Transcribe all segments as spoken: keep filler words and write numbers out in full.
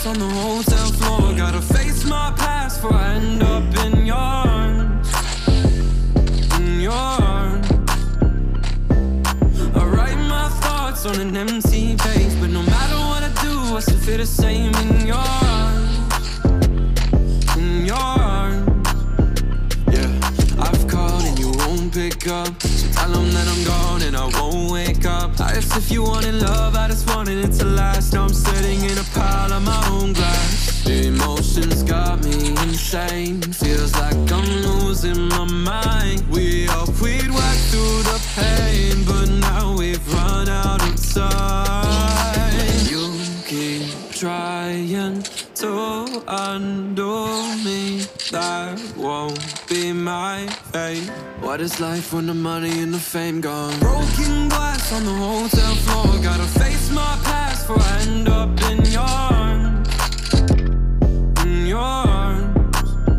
glass on the hotel floor. Gotta face my past before I end up in your arms. In your arms. I write my thoughts on an empty page, but no matter what I do, I still feel the same in your arms. In your arms. Yeah, I've called and you won't pick up, so tell them that I'm gone and I won't wake up. I asked if you wanted love, I just wanted it to last. Now I'm sitting in a pile of my own glass. The emotions got me insane, feels like I'm losing my mind. We hope we'd work through the pain, but now we've run out of time. You keep trying to undo me, that won't be my fate. What is life when the money and the fame gone? Broken glass on the hotel floor. Gotta face my past before I end up in your arms. In your arms.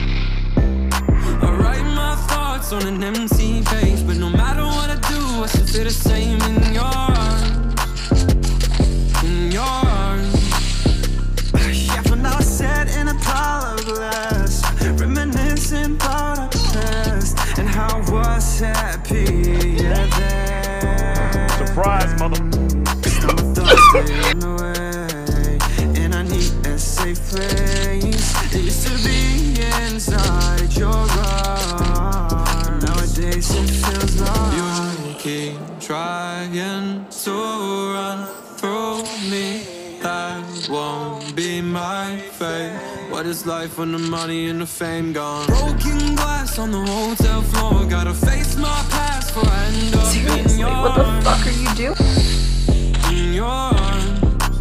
I write my thoughts on an empty page, but no matter what I do, I still feel the same in your arms. In your arms. Yeah, for now I sat in a pile of glass, reminiscing about our past and how I was happy, yeah, there. Surprise, mother. Some thoughts stay on the way, and I need a safe place. It used to be inside your arms, nowadays it feels like you keep trying to run through me, that won't be my fate. What is life when the money and the fame gone? Broken glass on the hotel floor. Gotta face my past before I end up Seriously, in your what the arms. fuck are you doing? In your arms.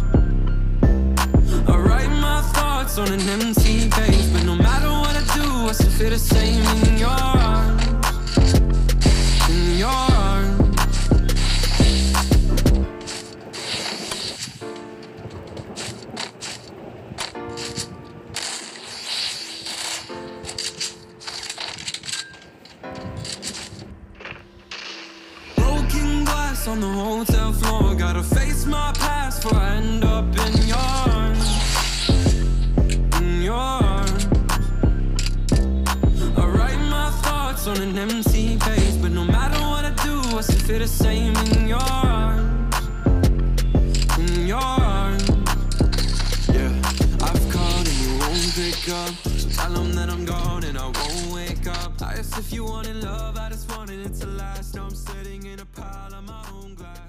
I write my thoughts on an empty page, but no matter what I do, I still feel the same in your arms. In your arms. On the hotel floor, gotta face my past before I end up in your arms. In your arms. I write my thoughts on an empty page, but no matter what I do, I still feel the same in your arms. In your arms. Yeah, I've called and you won't pick up, so tell them that I'm gone and I won't wake up. I asked if you wanted love, I just wanted it to last. Now I'm sitting in a pile of my own glass.